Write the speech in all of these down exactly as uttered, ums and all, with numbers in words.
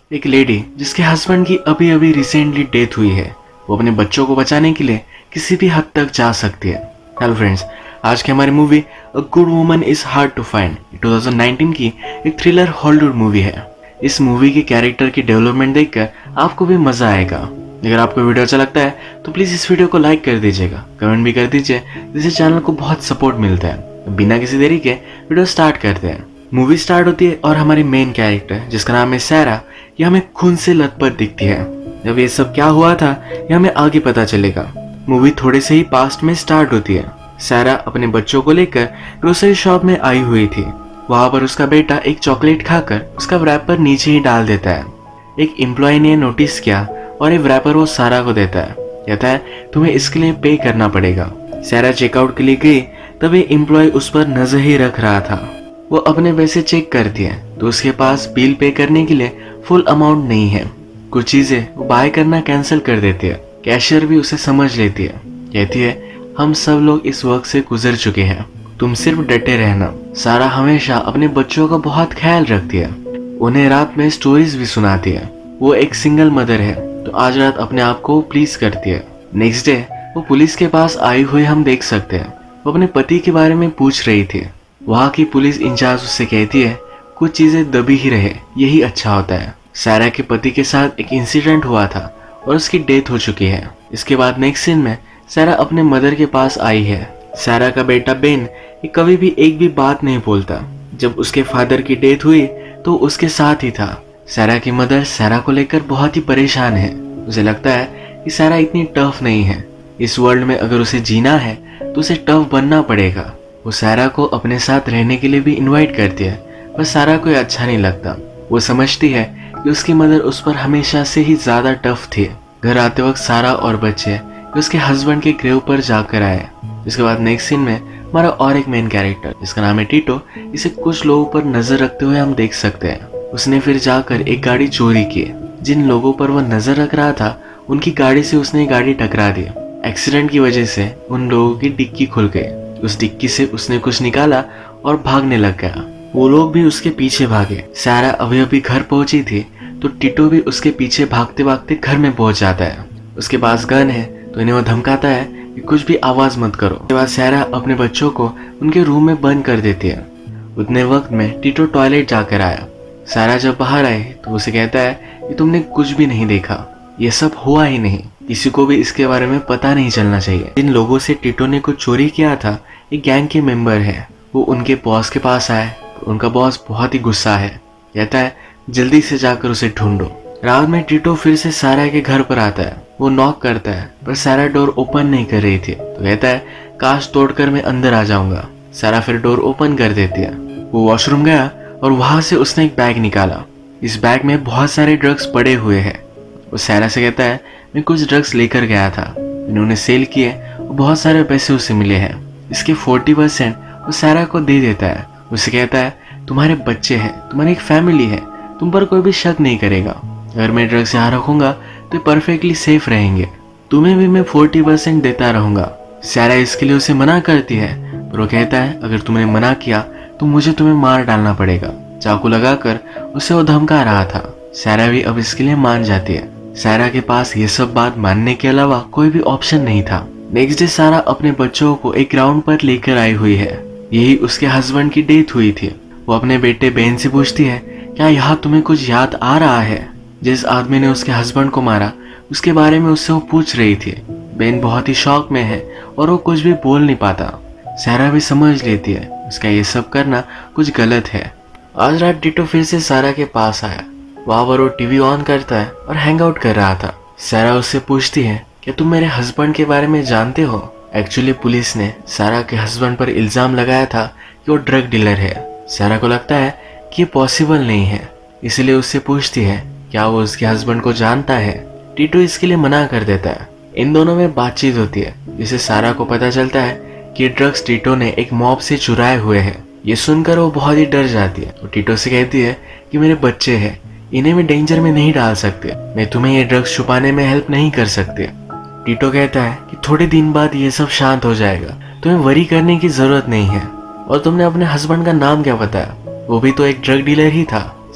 एक लेडी जिसके हस्बैंड की अभी अभी रिसेंटली डेथ हुई है, वो अपने बच्चों को बचाने के लिए किसी भी हद तक जा सकती है। हेलो फ्रेंड्स, आज की हमारी movie a good woman is hard to find दो हज़ार उन्नीस की एक थ्रिलर हॉलीवुड मूवी है। इस मूवी के कैरेक्टर की डेवलपमेंट देखकर आपको भी मजा आएगा। अगर आपको वीडियो अच्छा लगता है तो प्लीज इस वीडियो को लाइक कर दीजिएगा, कमेंट भी कर दीजिए, जिससे चैनल को बहुत सपोर्ट मिलता है। बिना किसी देरी के वीडियो स्टार्ट करते हैं। मूवी स्टार्ट होती है और हमारी मेन कैरेक्टर जिसका नाम है सैरा, ये हमें खून से लथपथ दिखती है। जब ये सब क्या हुआ था ये हमें आगे पता चलेगा। मूवी थोड़े से ही पास्ट में स्टार्ट होती है। सैरा अपने बच्चों को लेकर ग्रोसरी शॉप में आई हुई थी। वहां पर उसका बेटा एक चॉकलेट खाकर उसका रैपर नीचे ही डाल देता है। एक एम्प्लॉय ने नोटिस किया और एक रैपर वो सैरा को देता है, कहता है तुम्हें इसके लिए पे करना पड़ेगा। सैरा चेकआउट के लिए गई, तभी एम्प्लॉय उस पर नजर ही रख रहा था। वो अपने पैसे चेक करती है तो उसके पास बिल पे करने के लिए फुल अमाउंट नहीं है। कुछ चीजें वो बाय करना कैंसिल कर देती है। कैशियर भी उसे समझ लेती है, कहती है हम सब लोग इस वक्त से गुजर चुके हैं, तुम सिर्फ डटे रहना। सारा हमेशा अपने बच्चों का बहुत ख्याल रखती है, उन्हें रात में स्टोरीज भी सुनाती है। वो एक सिंगल मदर है तो आज रात अपने आप को प्लीज करती है। नेक्स्ट डे वो पुलिस के पास आई हुई हम देख सकते हैं। वो अपने पति के बारे में पूछ रही थी। वहाँ की पुलिस इंचार्ज उससे कहती है कुछ चीजें दबी ही रहे, यही अच्छा होता है। सैरा के पति के साथ एक इंसिडेंट हुआ था और उसकी डेथ हो चुकी है। इसके बाद नेक्स्ट सीन में सैरा अपने मदर के पास आई है। सैरा का बेटा बेन ये कभी भी एक भी बात नहीं बोलता। जब उसके फादर की डेथ हुई तो उसके साथ ही था। सैरा की मदर सैरा को लेकर बहुत ही परेशान है। उसे लगता है कि सैरा इतनी टफ नहीं है। इस वर्ल्ड में अगर उसे जीना है तो उसे टफ बनना पड़ेगा। वो सैरा को अपने साथ रहने के लिए भी इनवाइट करती है, पर सैरा को अच्छा नहीं लगता। वो समझती है कि उसकी मदर उस पर हमेशा से ही ज्यादा टफ थी। घर आते वक्त सारा और बच्चे उसके हस्बैंड के ग्रेव पर जाकर आए। इसके बाद नेक्स्ट सीन में हमारा और एक मेन कैरेक्टर जिसका नाम है टीटो, इसे कुछ लोगों पर नजर रखते हुए हम देख सकते हैं। उसने फिर जाकर एक गाड़ी चोरी की। जिन लोगों पर वह नजर रख रहा था उनकी गाड़ी से उसने गाड़ी टकरा दी। एक्सीडेंट की वजह से उन लोगों की डिक्की खुल गई। उस डिक्की से उसने कुछ निकाला और भागने लग गया। वो लोग भी उसके पीछे भागे। सैरा अभी अभी घर पहुंची थी तो टिटो भी उसके पीछे भागते भागते घर में पहुंच जाता है। उसके पास गन है तो इन्हें वो धमकाता है कि कुछ भी आवाज मत करो। उसके बाद सैरा अपने बच्चों को उनके रूम में बंद कर देती है। उतने वक्त में टिटो टॉयलेट जाकर आया। सैरा जब बाहर आए तो उसे कहता है कि तुमने कुछ भी नहीं देखा, ये सब हुआ ही नहीं, किसी को भी इसके बारे में पता नहीं चलना चाहिए। जिन लोगों से टिटो ने कुछ चोरी किया था एक गैंग के मेंबर है। वो उनके बॉस के पास आए तो उनका बॉस बहुत ही गुस्सा है, कहता है जल्दी से जाकर उसे ढूंढो। रात में टिटो फिर से सैरा के घर पर आता है। वो नॉक करता है पर सैरा डोर ओपन नहीं कर रही थी तो कहता है कांच तोड़कर मैं अंदर आ जाऊंगा। सैरा फिर डोर ओपन कर देती है। वो वॉशरूम गया और वहां से उसने एक बैग निकाला। इस बैग में बहुत सारे ड्रग्स पड़े हुए हैं। वो सैरा से कहता है मैं कुछ ड्रग्स लेकर गया था, मैंने उन्हें सेल किए और बहुत सारे पैसे उसे मिले हैं। इसके चालीस परसेंट वो सैरा को दे देता है। उसे कहता है तुम्हारे बच्चे हैं, तुम्हारी एक फैमिली है, तुम पर कोई भी शक नहीं करेगा। अगर मैं ड्रग्स यहाँ रखूंगा तो परफेक्टली सेफ रहेंगे, तुम्हें भी मैं चालीस परसेंट देता रहूंगा। सैरा इसके लिए उसे मना करती है पर वो कहता है अगर तुमने मना किया तो मुझे तुम्हें मार डालना पड़ेगा। चाकू लगाकर उसे वो धमका रहा था। सैरा भी अब इसके लिए मान जाती है। सैरा के पास ये सब बात मानने के अलावा कोई भी ऑप्शन नहीं था। नेक्स्ट डे सारा अपने बच्चों को एक ग्राउंड पर लेकर आई हुई है। यही उसके हस्बैंड की डेथ हुई थी। वो अपने बेटे बेन से पूछती है क्या यहाँ तुम्हें कुछ याद आ रहा है? जिस आदमी ने उसके हस्बैंड को मारा उसके बारे में उससे वो पूछ रही थी। बेन बहुत ही शॉक में है और वो कुछ भी बोल नहीं पाता। सैरा भी समझ लेती है उसका ये सब करना कुछ गलत है। आज रात टिटो फिर से सारा के पास आया। वहां पर वो टीवी ऑन करता है और हैंग आउट कर रहा था। सैरा उससे पूछती है क्या तुम मेरे हस्बैंड के बारे में जानते हो? एक्चुअली पुलिस ने सारा के हस्बैंड पर इल्जाम लगाया था कि वो ड्रग डीलर है। सैरा को लगता है कि ये पॉसिबल नहीं है, इसलिए उससे पूछती है क्या वो उसके हस्बैंड को जानता है। टीटो इसके लिए मना कर देता है। इन दोनों में बातचीत होती है जिससे सारा को पता चलता है कि ड्रग्स टीटो ने एक मॉब से चुराए हुए हैं। ये सुनकर वो बहुत ही डर जाती है। तो टीटो से कहती है कि मेरे बच्चे हैं, इन्हें मैं डेंजर में नहीं डाल सकते, मैं तुम्हें ये ड्रग्स छुपाने में हेल्प नहीं कर सकते। टीटो कहता है कि थोड़े दिन बाद ये सब शांत हो जाएगा, तुम्हें वरी करने की जरूरत नहीं है। और तुमने अपने हस्बैंड का नाम क्या बताया? वो भी तो एक ड्रग डीलर ही था।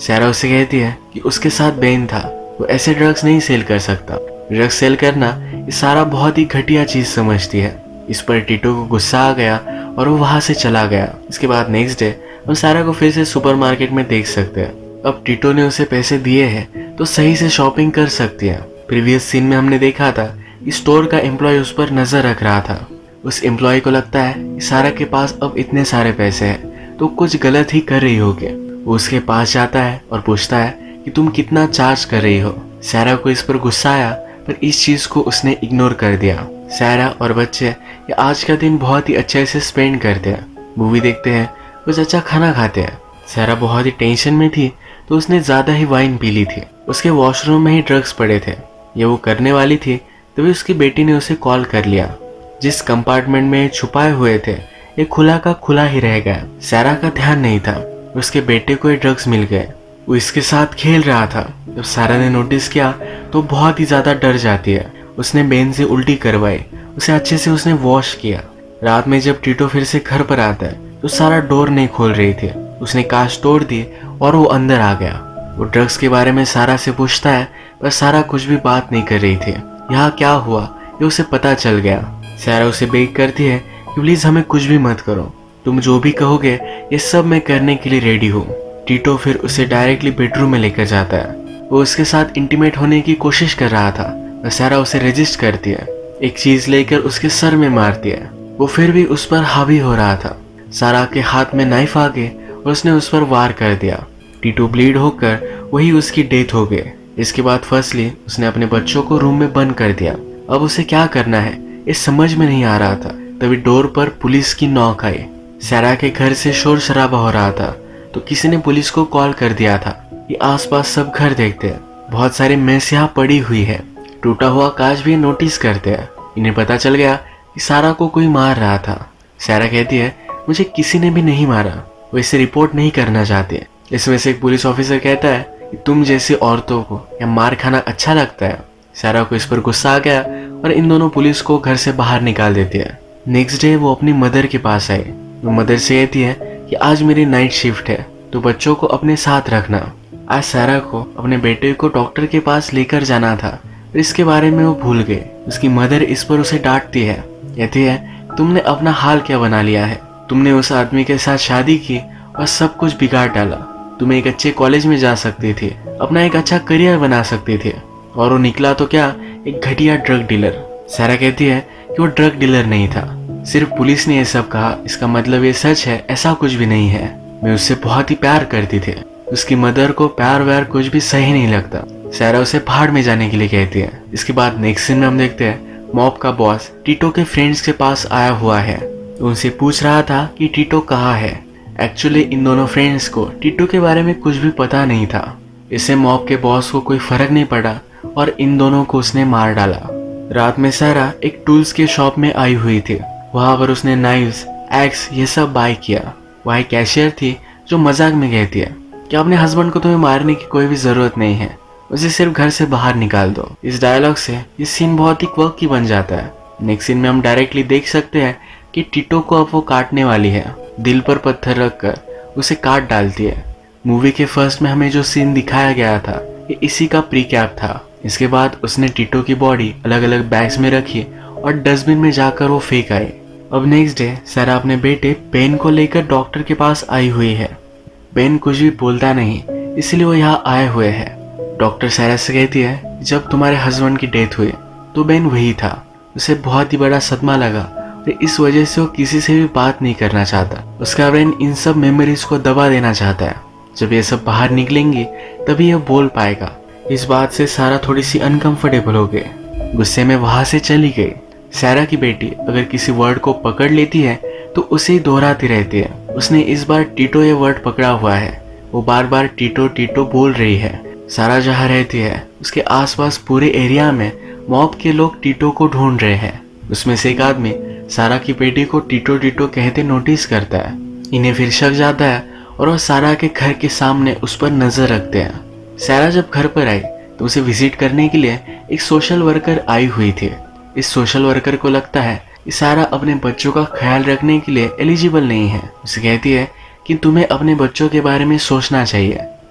सारा उसे कहती है कि उसके साथ बेन था, वो ऐसे ड्रग्स नहीं सेल कर सकता। ड्रग्स सेल करना ये सारा बहुत ही घटिया चीज समझती है। इस पर टीटो को गुस्सा आ गया और वो वहां से चला गया। इसके बाद नेक्स्ट डे हम सारा को फिर से सुपरमार्केट में देख सकते हैं। अब टीटो ने उसे पैसे दिए हैं तो सही से शॉपिंग कर सकती है। प्रीवियस सीन में हमने देखा था कि स्टोर का एम्प्लॉय उस पर नजर रख रहा था। उस एम्प्लॉय को लगता है कि सारा के पास अब इतने सारे पैसे हैं तो कुछ गलत ही कर रही होगी। वो उसके पास जाता है और पूछता है कि तुम कितना चार्ज कर रही हो। सारा को इस पर गुस्सा आया पर इस चीज को उसने इग्नोर कर दिया। सारा और बच्चे ये आज का दिन बहुत ही अच्छे से स्पेंड करते हैं, मूवी देखते हैं, कुछ अच्छा खाना खाते हैं। सारा बहुत ही टेंशन में थी तो उसने ज्यादा ही वाइन पी ली थी। उसके वॉशरूम में ही ड्रग्स पड़े थे। ये वो करने वाली थी तभी उसकी बेटी ने उसे कॉल कर लिया। जिस कंपार्टमेंट में छुपाए हुए थे ये खुला का खुला ही रह गया। सारा का ध्यान नहीं था, उसके बेटे को ये ड्रग्स मिल गए। वो इसके साथ खेल रहा था। जब सारा ने नोटिस किया तो बहुत ही ज्यादा डर जाती है। उसने बेन से उल्टी करवाई, उसे अच्छे से उसने वॉश किया। रात में जब टीटो फिर से घर पर आता है तो सारा डोर नहीं खोल रही थी। उसने कांच तोड़ दी और वो अंदर आ गया। वो ड्रग्स के बारे में सारा से पूछता है पर सारा कुछ भी बात नहीं कर रही थी। यहाँ क्या हुआ ये उसे पता चल गया। सारा उसे बेग करती है कि प्लीज हमें कुछ भी मत करो, तुम जो भी कहोगे ये सब मैं करने के लिए रेडी हूँ। टीटो फिर उसे डायरेक्टली बेडरूम में लेकर जाता है। वो उसके साथ इंटीमेट होने की कोशिश कर रहा था और सारा उसे रेजिस्ट करती है। एक चीज लेकर उसके सर में मारती है। वो फिर भी उस पर हावी हो रहा था। सारा के हाथ में नाइफ आ गए और उसने उस पर वार कर दिया। टीटो ब्लीड होकर वही उसकी डेथ हो गई। इसके बाद फर्स्टली उसने अपने बच्चों को रूम में बंद कर दिया। अब उसे क्या करना है ये समझ में नहीं आ रहा था। तभी डोर पर पुलिस की नॉक आई। सारा के घर से शोर शराबा हो रहा था तो किसी ने पुलिस को कॉल कर दिया था कि आसपास सब घर देखते हैं, बहुत सारी मेस यहाँ पड़ी हुई है। टूटा हुआ कांच भी नोटिस करते हैं। इन्हें पता चल गया कि सारा को कोई मार रहा था। सारा कहती है मुझे किसी ने भी नहीं मारा, वो इसे रिपोर्ट नहीं करना चाहते। इसमें से एक पुलिस ऑफिसर कहता है कि तुम जैसी औरतों को या मार खाना अच्छा लगता है। सारा को इस पर गुस्सा आ गया और इन दोनों पुलिस को घर से बाहर निकाल देती है। नेक्स्ट डे वो अपनी मदर के पास आई। वो मदर से कहती है कि आज मेरी नाइट शिफ्ट है तो बच्चों को अपने साथ रखना। आज सारा को अपने बेटे को डॉक्टर के पास लेकर जाना था पर इसके बारे में वो भूल गए। उसकी मदर इस पर उसे डांटती है, कहती है तुमने अपना हाल क्या बना लिया है, तुमने उस आदमी के साथ शादी की और सब कुछ बिगाड़ डाला। तुम एक अच्छे कॉलेज में जा सकती थी, अपना एक अच्छा करियर बना सकती थी और वो निकला तो क्या, एक घटिया ड्रग डीलर। सारा कहती है कि वो ड्रग डीलर नहीं था, सिर्फ पुलिस ने ये सब कहा, इसका मतलब ये सच है, ऐसा कुछ भी नहीं है। मैं उससे बहुत ही प्यार करती थी। उसकी मदर को प्यार व्यार कुछ भी सही नहीं लगता। सारा उसे पहाड़ में जाने के लिए कहती है। इसके बाद नेक्स्ट सीन में हम देखते हैं मॉब का बॉस टीटो के फ्रेंड्स के पास आया हुआ है। उनसे पूछ रहा था कि टीटो कहाँ है। एक्चुअली इन दोनों फ्रेंड्स को टीटो के बारे में कुछ भी पता नहीं था। इससे मॉब के बॉस को कोई फर्क नहीं पड़ा और इन दोनों को उसने मार डाला। रात में सारा एक टूल्स के शॉप में आई हुई थी। वहां पर उसने नाइफ्स, एक्स ये सब बाय किया। वह एक कैशियर थी जो मजाक में कहती है कि अपने हस्बैंड को तुम्हें मारने की कोई भी जरूरत नहीं है, उसे सिर्फ घर से बाहर निकाल दो। इस डायलॉग से ये सीन बहुत ही क्वर्क की बन जाता है। नेक्स्ट सीन में हम डायरेक्टली देख सकते हैं कि टीटो को अब वो काटने वाली है। दिल पर पत्थर रखकर उसे काट डालती है। मूवी के फर्स्ट में हमें जो सीन दिखाया गया था ये इसी का प्री कैप था। इसके बाद उसने टीटो की बॉडी अलग अलग बैग्स में रखी और डस्टबिन में जाकर वो फेंक आई। अब नेक्स्ट डे सारा अपने बेटे बेन को लेकर डॉक्टर के पास आई हुई है। बेन कुछ भी बोलता नहीं इसलिए वो यहाँ आए हुए है। डॉक्टर सारा से कहती है जब तुम्हारे हस्बैंड की डेथ हुई तो बेन वही था। उसे बहुत ही बड़ा सदमा लगा और इस वजह से वो किसी से भी बात नहीं करना चाहता। उसका ब्रेन इन सब मेमोरीज को दबा देना चाहता है। जब ये सब बाहर निकलेंगी तभी ये बोल पाएगा। इस बात से सारा थोड़ी सी अनकंफर्टेबल हो गई। गुस्से में वहां से चली गई। सारा की बेटी अगर किसी वर्ड को पकड़ लेती है तो उसे ही दोहराती रहती है। उसने इस बार टीटो ये वर्ड पकड़ा हुआ है। वो बार बार टीटो टीटो बोल रही है। सारा जहाँ रहती है उसके आसपास पूरे एरिया में मॉब के लोग टीटो को ढूंढ रहे हैं। उसमें से एक आदमी सारा की बेटी को टीटो टीटो कहते नोटिस करता है। इन्हें फिर शक जाता है और वो सारा के घर के सामने उस पर नजर रखते हैं। सारा जब घर पर आई तो उसे विजिट करने के लिए एक सोशल वर्कर आई हुई थी। इस सोशल वर्कर को लगता है कि सारा अपने बच्चों का ख्याल रखने के लिए एलिजिबल नहीं है। उसे कहती है कि तुम्हें अपने बच्चों के बारे में सोचना चाहिए,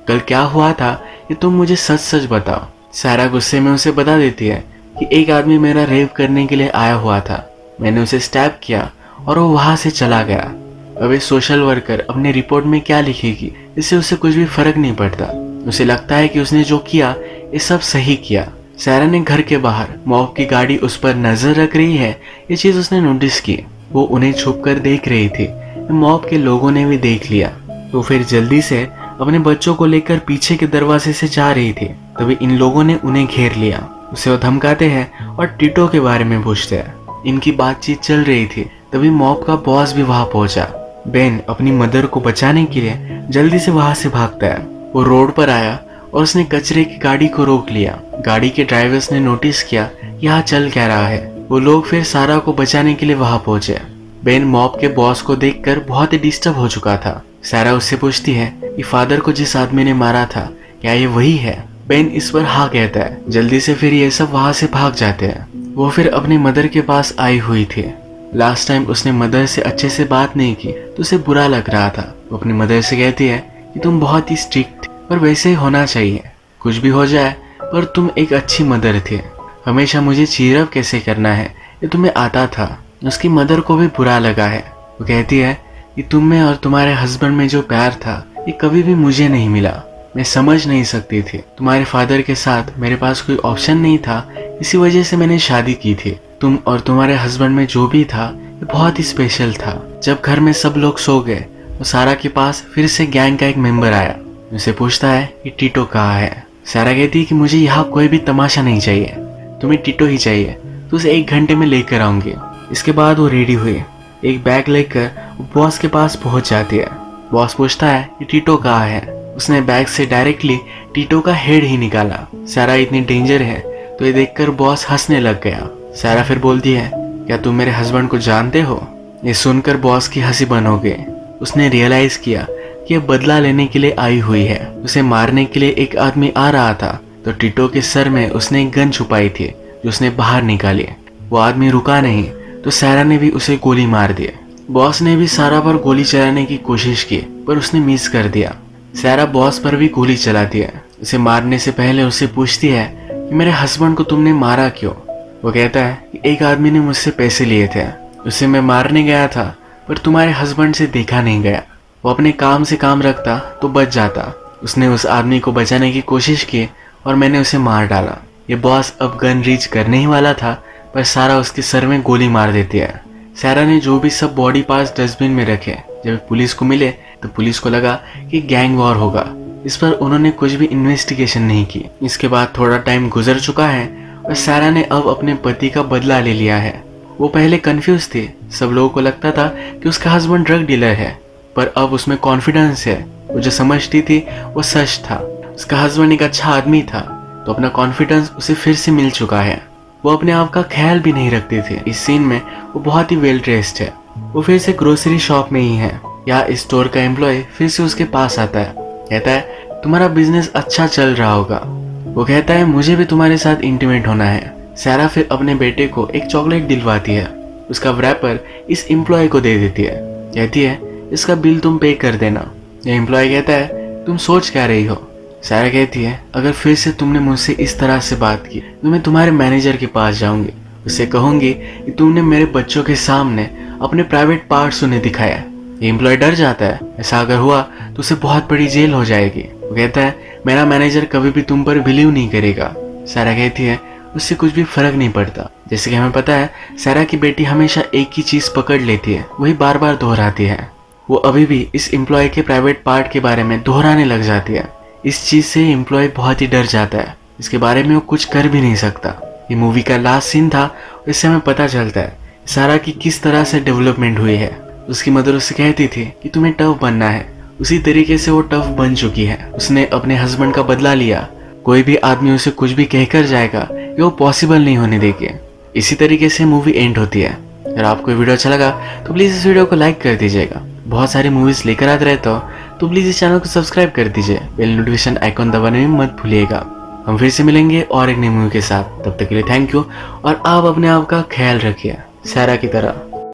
कल क्या हुआ था ये तुम मुझे सच सच बताओ। सारा गुस्से में उसे बता देती है कि एक आदमी मेरा रेप करने के लिए आया हुआ था, मैंने उसे स्टैब किया और वो वहां से चला गया। अब ये सोशल वर्कर अपने रिपोर्ट में क्या लिखेगी इससे उसे कुछ भी फर्क नहीं पड़ता। उसे लगता है कि उसने जो किया ये सब सही किया। सारा ने घर के बाहर मॉब की गाड़ी उस पर नजर रख रही है, ये चीज उसने नोटिस की। वो उन्हें छुप कर देख रही थी, मॉब के लोगों ने भी देख लिया। तो फिर जल्दी से अपने बच्चों को लेकर पीछे के दरवाजे से जा रही थी, तभी इन लोगों ने उन्हें घेर लिया। उसे वो धमकाते हैं और टीटो के बारे में पूछते हैं। इनकी बातचीत चल रही थी, तभी मॉब का बॉस भी वहां पहुंचा। बेन अपनी मदर को बचाने के लिए जल्दी से वहां से भागता है। वो रोड पर आया और उसने कचरे की गाड़ी को रोक लिया। गाड़ी के ड्राइवर्स ने नोटिस किया यहाँ चल क्या रहा है। वो लोग फिर सारा को बचाने के लिए वहां पहुंचे। बेन मॉब के बॉस को देखकर बहुत ही डिस्टर्ब हो चुका था। सारा उससे पूछती है कि फादर को जिस आदमी ने मारा था क्या ये वही है। बेन इस पर हाँ कहता है। जल्दी से फिर ये सब वहां से भाग जाते हैं। वो फिर अपनी मदर के पास आई हुई थी। लास्ट टाइम उसने मदर से अच्छे से बात नहीं की तो उसे बुरा लग रहा था। वो अपनी मदर से कहती है कि तुम बहुत ही स्ट्रिक्ट थी, पर वैसे ही होना चाहिए, कुछ भी हो जाए पर तुम एक अच्छी मदर थी। हमेशा मुझे चीयर अप कैसे करना है ये तुम्हें आता था। उसकी मदर को भी बुरा लगा है। वो कहती है कि तुम में और तुम्हारे हस्बैंड में जो प्यार था ये कभी भी मुझे नहीं मिला। मैं समझ नहीं सकती थी। तुम्हारे फादर के साथ मेरे पास कोई ऑप्शन नहीं था, इसी वजह से मैंने शादी की थी। तुम और तुम्हारे हस्बैंड में जो भी था ये बहुत ही स्पेशल था। जब घर में सब लोग सो गए तो सारा के पास फिर से गैंग का एक मेंबर आया। उसे पूछता है कि टीटो कहाँ है। सारा कहती है कि मुझे यहाँ कोई भी तमाशा नहीं चाहिए, तुम्हें टीटो ही चाहिए, तो उसे एक घंटे में लेकर आऊंगी। इसके बाद वो रेडी हुई, एक बैग लेकर बॉस के पास पहुंच जाती है। बॉस पूछता है कि टीटो कहाँ है। उसने बैग से डायरेक्टली टीटो का हेड ही निकाला। सारा इतनी डेंजर है तो ये देखकर बॉस हंसने लग गया। सारा फिर बोलती है क्या तुम मेरे हस्बैंड को जानते हो। ये सुनकर बॉस की हंसी बंद हो गई। उसने रियलाइज किया कि ये बदला लेने के लिए आई हुई है। उसे मारने के लिए एक आदमी आ रहा था तो टीटो के सर में उसने एक गन छुपाई थी जो उसने बाहर निकाली। वो आदमी रुका नहीं तो सारा ने भी उसे गोली मार दी। बॉस ने भी सारा पर गोली चलाने की कोशिश की पर उसने मिस कर दिया। सारा बॉस पर भी गोली चलाती है। उसे मारने से पहले उससे पूछती है कि मेरे हस्बैंड को तुमने मारा क्यों। वो कहता है कि एक आदमी ने मुझसे पैसे लिए थे, उसे मैं मारने गया था पर तुम्हारे हस्बैंड से देखा नहीं गया। वो अपने काम से काम रखता तो बच जाता। उसने उस आदमी को बचाने की कोशिश की और मैंने उसे मार डाला। ये बॉस अब गन रीच करने ही वाला था पर सारा उसके सर में गोली मार देती है। सारा ने जो भी सब बॉडी पार्ट्स डस्टबिन में रखे, जब पुलिस को मिले तो पुलिस को लगा कि गैंग वॉर होगा। इस पर उन्होंने कुछ भी इन्वेस्टिगेशन नहीं की। इसके बाद थोड़ा टाइम गुजर चुका है और सारा ने अब अपने पति का बदला ले लिया है। वो पहले कंफ्यूज थी। सब लोगों को लगता था कि उसका हस्बैंड ड्रग डीलर है, पर अब उसमें कॉन्फिडेंस है। वो जो समझती थी वो सच था। उसका हस्बैंड एक अच्छा आदमी था तो अपना कॉन्फिडेंस उसे फिर से मिल चुका है। वो अपने आप का ख्याल भी नहीं रखती थी। इस सीन में वो बहुत ही वेल ड्रेस्ड है। वो फिर से ग्रोसरी शॉप में ही है। यहाँ स्टोर का एम्प्लॉय फिर से उसके पास आता है, कहता है तुम्हारा बिजनेस अच्छा चल रहा होगा। वो कहता है मुझे भी तुम्हारे साथ इंटीमेट होना है। सारा फिर अपने बेटे को एक चॉकलेट दिलवाती है। उसका रैपर इस एम्प्लॉय को दे देती है, कहती है इसका बिल तुम पे कर देना। ये एम्प्लॉय कहता है तुम सोच क्या रही हो। सारा कहती है अगर फिर से तुमने मुझसे इस तरह से बात की तो मैं तुम्हारे मैनेजर के पास जाऊंगी। उससे कहूंगी कि तुमने मेरे बच्चों के सामने अपने प्राइवेट पार्ट्स उन्हें दिखाया। ये एम्प्लॉय डर जाता है, ऐसा अगर हुआ तो उसे बहुत बड़ी जेल हो जाएगी। वो कहता है मेरा मैनेजर कभी भी तुम पर बिलीव नहीं करेगा। सारा कहती है उससे कुछ भी फर्क नहीं पड़ता। जैसे कि हमें पता है सारा की बेटी हमेशा एक ही चीज पकड़ लेती है, वही बार बार दोहराती है। वो अभी भी इस एम्प्लॉय के प्राइवेट पार्ट के बारे में दोहराने लग जाती है। इस चीज से एम्प्लॉय बहुत ही डर जाता है। इसके बारे में वो कुछ कर भी नहीं सकता। ये मूवी का लास्ट सीन था और इससे हमें पता चलता है सारा की किस तरह से डेवलपमेंट हुई है। उसकी मदर उससे कहती थी कि तुम्हें टफ बनना है, उसी तरीके से वो टफ बन चुकी है। उसने अपने हस्बैंड का बदला लिया। कोई भी आदमी उसे कुछ भी कहकर जाएगा ये वो पॉसिबल नहीं होने देगी। इसी तरीके से मूवी एंड होती है। अगर आपको वीडियो अच्छा लगा तो प्लीज इस वीडियो को लाइक कर दीजिएगा। बहुत सारी मूवीज लेकर आते रहता हो तो प्लीज इस चैनल को सब्सक्राइब कर दीजिए। बेल नोटिफिकेशन आइकॉन दबाने में मत भूलिएगा। हम फिर से मिलेंगे और एक नई मूवी के साथ। तब तक के लिए थैंक यू और आप अपने आप का ख्याल रखिए सारा की तरह।